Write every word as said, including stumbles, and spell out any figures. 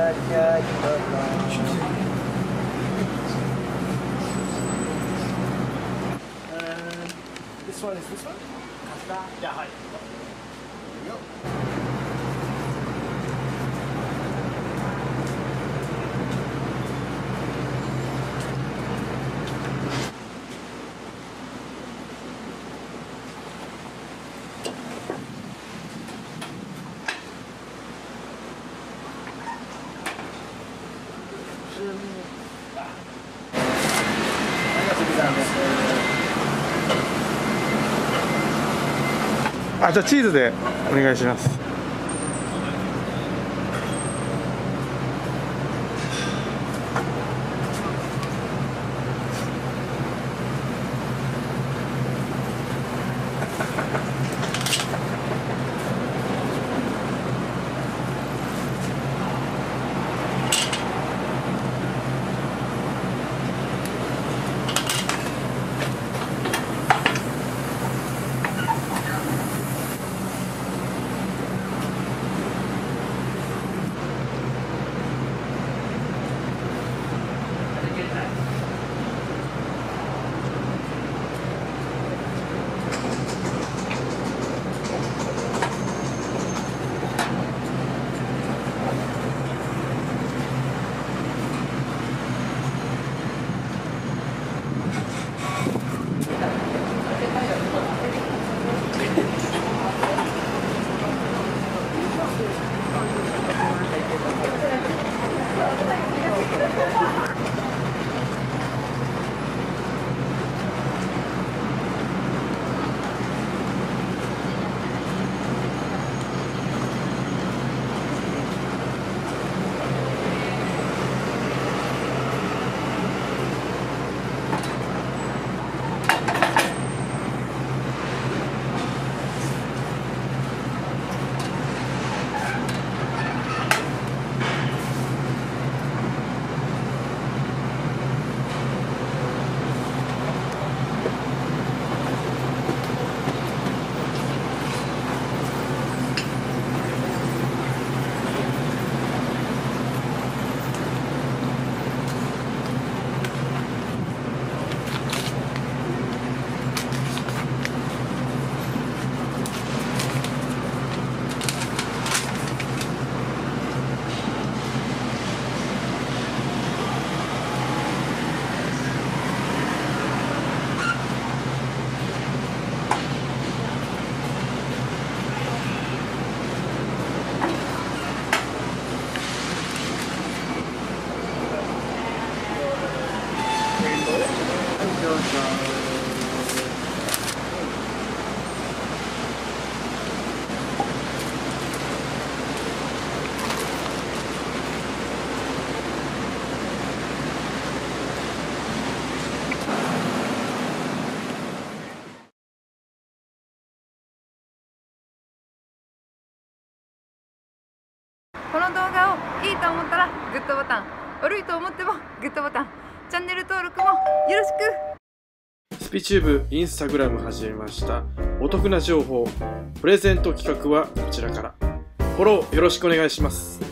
This one is this one? Yeah, hi. There you go. あ、じゃあチーズでお願いします。 この動画をいいと思ったらグッドボタン、悪いと思ってもグッドボタン、チャンネル登録もよろしく。 スピチューブインスタグラム始めました。お得な情報、プレゼント企画はこちらから。フォローよろしくお願いします。